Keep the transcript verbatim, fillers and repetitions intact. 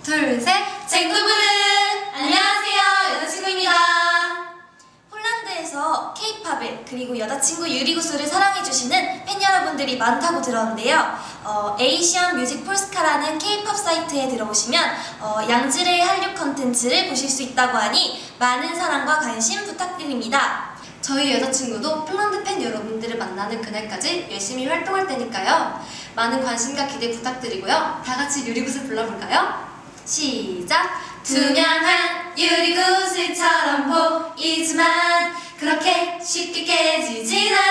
둘, 셋! 쟁두부들! 안녕하세요, 여자친구입니다. 폴란드에서 케이팝을 그리고 여자친구 유리구슬을 사랑해주시는 팬 여러분들이 많다고 들었는데요. 어, 에이시안 뮤직 폴스카라는 케이팝 사이트에 들어오시면 어, 양질의 한류 컨텐츠를 보실 수 있다고 하니 많은 사랑과 관심 부탁드립니다. 저희 여자친구도 폴란드 팬 여러분들을 만나는 그날까지 열심히 활동할 테니까요. 많은 관심과 기대 부탁드리고요. 다 같이 유리구슬 불러볼까요? 시작! 투명한 유리구슬처럼 보이지만 그렇게 쉽게 깨지진 않아.